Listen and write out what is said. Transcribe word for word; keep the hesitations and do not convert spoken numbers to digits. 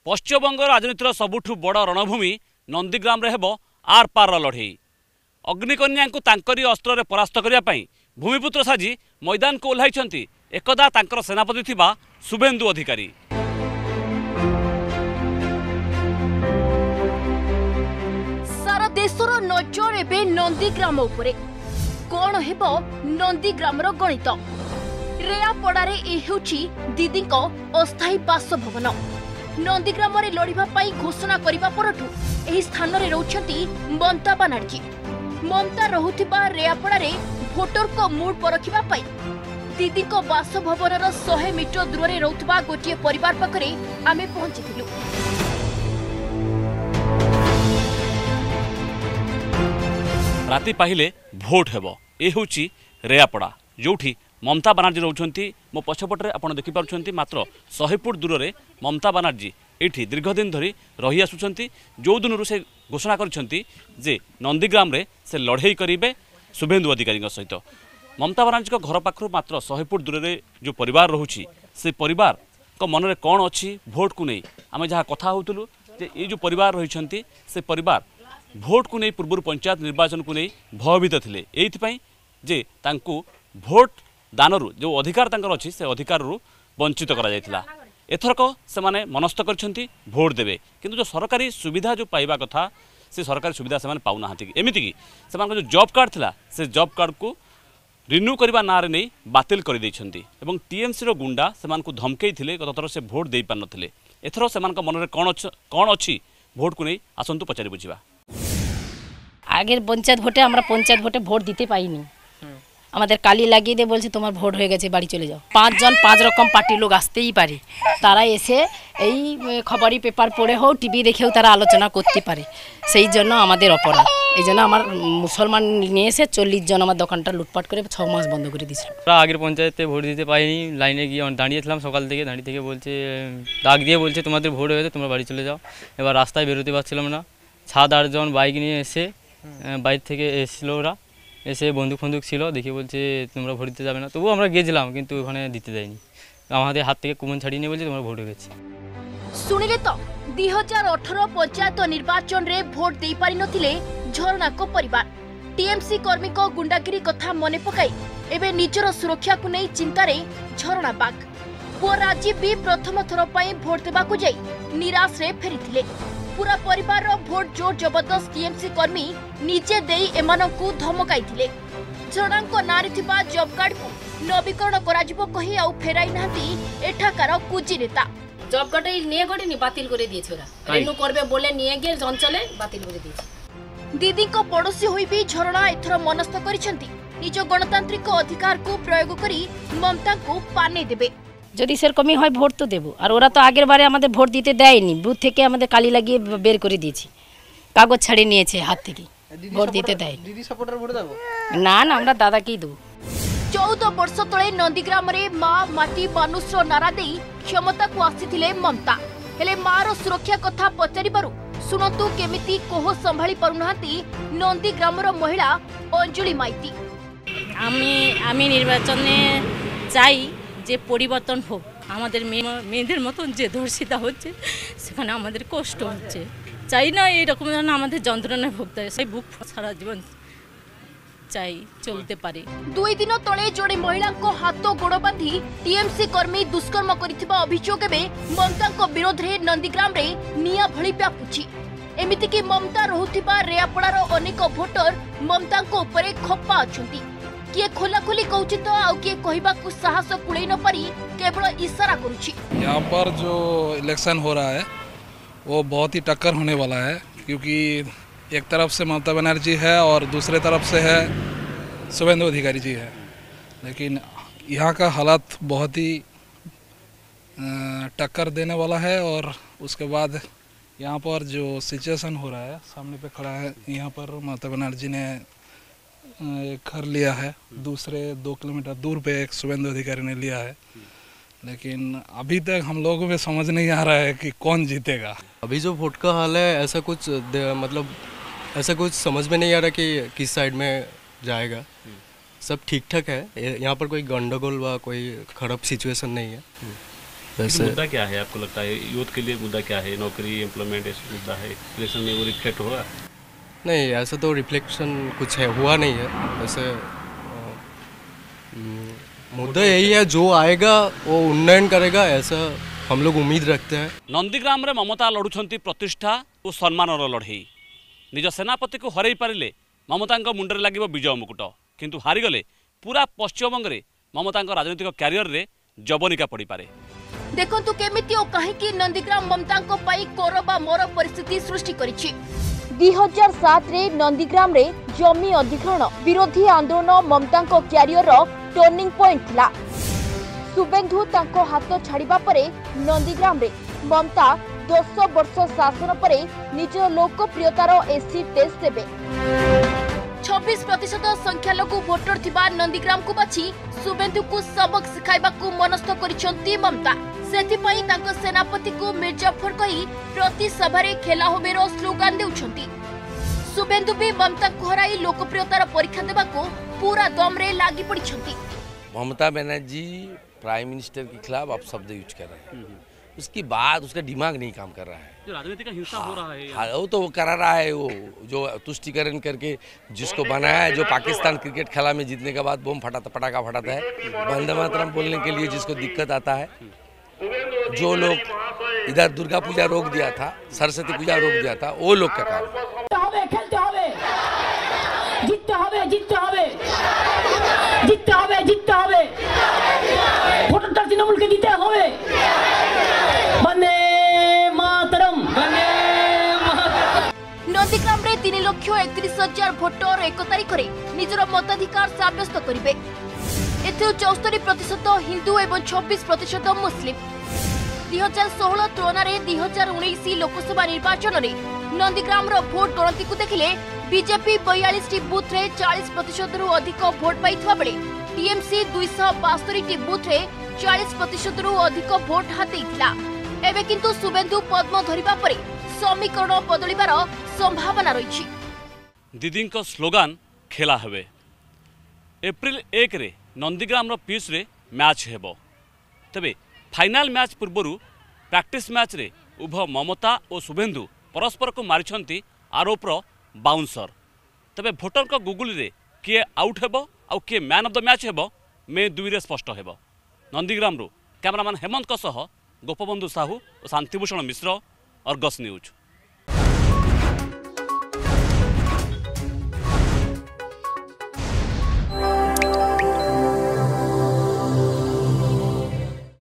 पश्चिमबंग राजनीतिर सबुठु बड़ रणभूमि नंदीग्राम रे हेबो आर पार लड़ई। अग्निकन्या को तांकरी अस्त्र रे परास्त करिया पई भूमिपुत्र साजी मैदान को ओह्लाइछंती एकदा तांकर सेनापति थिबा शुभेन्दु अधिकारी। सारा देशर नजर एबे नंदीग्राम उपरे। कौन हेबो नंदीग्राम रो गणित? रेयापड़ारे ए हेउची दीदी को अस्थायी बासभवन। नंदीग्राम रे लड़िबा पाई घोषणा करिबा परठु एही स्थान रे रहउछंती ममता बनर्जी। ममता रहुथिबा रेयापड़ारे भोटर को मूड परखिबा पाई दीदी को बासभवन सौ मीटर दूर रे रहउथबा गोटिए परिवार पाखरे आमे पहुंचिथिलु। राति पाहिले भोट हेबो। ए होची रेयापड़ा जोठी ममता बनर्जी रोचंती। मो पछपटे आपण देखि पारुछंती मात्र सौ फुट दूर रे ममता बनर्जी एठी दीर्घदिन धरी रही आसुछंती। जो दिनरु से घोषणा करछंती जे नंदीग्राम रे से लड़ई करिवे शुभेन्दु अधिकारी सहित। ममता बनर्जी को घर पाखरु मात्र सौ फुट दूर रे जो परिवार रहुची से परिवार को मन रे कोन अछि भोट को नै आमे जहा कथा होतलु जे ए जो परिवार रहिछंती से परिवार भोट को नै पूर्व पंचायत निर्वाचन को नै भयभीत थिले। एथि पई जे तांकु भोट दानरु जो अधिकार तांकर अछि से अधिकार रु वंचित करा जायतिला। एथरक से माने मनस्थ करछंती भोट देबे किंतु जो सरकारी सुविधा जो पाइबा कथा से सरकारी सुविधा से माने पाउ नाहंती। एमिति कि से माने जो जॉब कार्ड थिला से जॉब कार्ड को रिन्यू करबा नारे नै बातिल करि दैछंती एवं टीएमसी रो गुंडा से मान को धमकेई थिले गत थर से भोट देई पार नथिले। एथर से मान को मन रे कोन अछि कोन अछि भोट को नै आसंतु पचारि बुझिबा। आगे पंचायत भोटे আমরা पंचायत भोटे भोट দিতে পাইনি। আমাদের কালি লাগিয়ে দিয়ে বলছে তোমার ভোট হয়ে গেছে বাড়ি চলে যাও। পাঁচজন পাঁচ রকম পার্টির লোক আসতেই পারে, তারা এসে এই খবরি পেপার পড়ে হোক টিভি দেখেও তারা আলোচনা করতে পারে। সেই জন্য আমাদের অপরাধ। এই জন্য আমার মুসলমান নিয়ে এসে চল্লিশ জন আমার দোকানটা লুটপাট করে ছ মাস বন্ধ করে দিয়েছিল। আগের পঞ্চায়েতে ভোট দিতে পাইনি, লাইনে গিয়ে দাঁড়িয়েছিলাম সকাল থেকে। দাঁড়িয়ে থেকে বলছে ডাক দিয়ে বলছে তোমাদের ভোট হয়ে গেছে তোমরা বাড়ি চলে যাও। এবার রাস্তায় বেরোতে পারছিলাম না। সাত আটজন বাইক নিয়ে এসে বাইরে থেকে এসেছিল, ওরা এসে বন্দুক ফন্দুক ছিল দেখে বলছে তোমরা ভোট দিতে যাবে না। তবুও আমরা গেছিলাম কিন্তু ওখানে দিতে দেয়নি। আমাদের হাত থেকে কুমন ছাড়িয়ে নিয়ে বলছে তোমরা ভোট হয়ে গেছে। শুনিলে তো দুই হাজার অঠর পঞ্চায়েত নির্বাচন রে ভোট দেই পারি নথিলে ঝরনাক পরিবার। টিএমসি কর্মী को गुंडागिरी कथा मने पकाई एबे निजर सुरक्षा को नहीं चिंतारे झरणा बाग। पुआ राजीव भी प्रथम थर पई भोट देबाकू जाई निराश रे फेरिथिले। पूरा परिवार रो भोट जोर जबरदस्त टीएमसी कर्मी निजे देई एमानकू धमकाइथिले। झरणांको नारी थिबा जॉब कार्ड को नवीकरण कराजिबो कहि आउ फेराई नाहती एठाकार कुजी नेता। জব কার্ডে নিয়ে গড়ি নি বাতিল করে দিয়েছে ওরা। রিনিউ করবে বলে নিয়ে গিয়ে অঞ্চলে বাতিল করে দিয়েছে। दीदी को पड़ोसी होई भी झरणा एथर मनस्थ करिसेंती निज गणतांत्रिक अधिकार को प्रयोग करी ममता को पाने देबे। যদি সেরকমই হয় ভোট তো দেব। আর ওরা তো আগের বারে আমাদের ভোট দিতে দেয়নি, বুথ থেকে আমাদের কালি লাগিয়ে বের করে দিয়েছি, কাগজ ছাড়িয়ে নিয়েছে হাত থেকে, ভোট দিতে দেয়। দিদি সাপোর্টার ভোট দেব না না আমরা দাদাকেই দেব। चौदह वर्ष तले नंदीग्राम रे माँ माटी मानुषर नारा दे क्षमता को आसीथिले ममता। हेले माँ रो सुरक्षा कथा पचारिबारु सुनतु केमिति कोह संभाली पारुनाहांती नंदीग्राम रो महिला अंजुली माइती। আমি আমি নির্বাচনে চাই যে পরিবর্তন হোক। আমাদের মেয়েদের মতন যে ধর্ষিতা হচ্ছে সেখানে আমাদের কষ্ট হচ্ছে। চাই না এইরকম যেন আমাদের যন্ত্রণায় ভুগতে হয়, সেই বুক সারা জীবন চাই চলতে পারে। দুই দিন তলে জଣେ ମହିଳାଙ୍କ ହାତ ଗୋଡ଼ ବାନ୍ଧି टीएमसी कर्मी दुष्कर्म କରିଥିବା ଅଭିଯୋଗ ଏବେ ମମତାଙ୍କ ବିରୋଧରେ ନନ୍ଦୀଗ୍ରାମରେ ନିଆଁ ଭଳି ବ୍ୟାପୁଛି। ଏମିତି କି ମମତା ରହୁଥିବା ରେୟାପଡ଼ାର ଅନେକ ଭୋଟର ମମତାଙ୍କ ଉପରେ ଖପା ଅଛନ୍ତି। किए खोला खोली कहूँ तो आउ किए कहबाकू साहस कुड़े न पारी केवल इशारा करुछि। यहाँ पर जो इलेक्शन हो रहा है वो बहुत ही टक्कर होने वाला है, क्योंकि एक तरफ से ममता बनर्जी है और दूसरे तरफ से है शुभेन्दु अधिकारी जी है। लेकिन यहाँ का हालात बहुत ही टक्कर देने वाला है। और उसके बाद यहाँ पर जो सिचुएशन हो रहा है सामने पे खड़ा है, यहाँ पर ममता बनर्जी ने घर लिया है, दूसरे दो किलोमीटर दूर पे एक शुभेन्दु अधिकारी ने लिया है। लेकिन अभी तक हम लोगों में समझ नहीं आ रहा है कि कौन जीतेगा। अभी जो वोट का हाल है ऐसा कुछ मतलब ऐसा कुछ समझ में नहीं आ रहा कि किस साइड में जाएगा। सब ठीक ठाक है, यहाँ पर कोई गंडगोल व कोई खराब सिचुएशन नहीं है। वैसे मुद्दा क्या है आपको लगता है यूथ के लिए मुद्दा क्या है नौकरी एम्प्लॉयमेंट ऐसा मुद्दा है इलेक्शन में वो रिफ्लेक्ट होगा? नहीं, ऐसा तो रिफ्लेक्शन कुछ है हुआ नहीं है वैसे। मुद्दा यही है जो आएगा वो उन्नयन करेगा ऐसा हम लोग उम्मीद रखते हैं। नंदीग्राम रे ममता लड़ुछंती प्रतिष्ठा और सम्मानर लड़ई निज सेनापति को हरई पारिले ममता मुंडरे लगे विजय मुकुट किंतु हारीगले पूरा पश्चिमबंग रे ममता राजनीतिक क्यारियर रे जबनिका पड़ी पारे। देखंतु केमिति ओ काहेकि नंदीग्राम ममता को पाई कोर बा मोर परिस्थिति सृष्टि करिछि। दो हज़ार सात रे नंदीग्राम रे जमी अधिग्रहण विरोधी आंदोलन ममता को क्यारियर रो टर्निंग पॉइंट थिला। सुबेंदु तांको हाथ छाड़िबा परे नंदीग्राम रे ममता दस वर्ष शासन परे निज लोकप्रियतार एसिड टेस्ट देबे। छब्बीस प्रतिशत संख्यालघु भोटर थिबा नंदीग्राम को बाछि सुबेंदु को सबक सिखाइबा को मनस्थ करिसंती ममता। सेथिपई तांको सेनापति को मिर्जाफर कही प्रति सभारे खेला होबेरो स्लोगान देउछंती। सुबेंदु भी ममता को हराई लोकप्रियतार परीक्षा देबा को पूरा दम रे लागी पड़िछंती। ममता बनर्जी प्राइम मिनिस्टर के खिलाफ आप शब्द यूज कर रहे हैं, उसकी बात उसका दिमाग नहीं काम कर रहा है। जो राजनीति का हिंसा हो रहा है हाँ, वो तो वो करा रहा है, वो जो तुष्टिकरण करके जिसको बनाया है, जो पाकिस्तान क्रिकेट खेला में जीतने के बाद बम फटाता पटाखा फटाता है, वंदे मातरम बोलने के लिए जिसको दिक्कत आता है, जो लोग इधर दुर्गा पूजा रोक दिया था, सरस्वती पूजा रोक दिया था, वो लोग का काम खेलते হবে জিততে হবে জিততে হবে জিততে হবে জিততে হবে ভোটারটা তৃণমূলকে দিতে হবে বন্দে মাতরম বন্দে মাতরম। नंदीग्राम रे तीन लक्ष एकतीस हजार भोटर एक तारीख रे निजर मताधिकार साब्यस्त करिवे। एथिरो चौस्तरी प्रतिशत हिंदू एवं छब्बीस प्रतिशत मुस्लिम। दुई हजार षोह तुलन में दुई हजार उन्नीस लोकसभा निर्वाचन में नंदीग्राम रो भोट गणति को देखिले बीजेपी बयालीस टी बूथ रे चालीस प्रतिशत रु अधिक भोट पाइथिबा बेले टीएमसी दो सौ बास्तरी टी बूथ रे चालीस प्रतिशत रु अधिक भोट हातेइथिला। एबे किंतु सुबेंदु पद्म धरिबा परे समीकरण बदलिबार संभावना रही। दीदी स्लोगान खेला हेबे। एप्रिल एक रे नंदीग्राम पीच रे मैच हेबो। तबे फाइनाल मैच पूर्वरु प्रैक्टिस मैच रे उभय ममता और शुभेंदु परस्पर को मारिछंती आरोपर बाउंसर। तबे भोटर को गुगुल रे किए आउट हेबो आउ किए मैन ऑफ द मैच हेबो मे दुई रे स्पष्ट हेबो। नंदीग्राम रु कैमरामैन हेमंत सह गोपबंधु साहू और शांतिभूषण मिश्र, अर्गस न्यूज।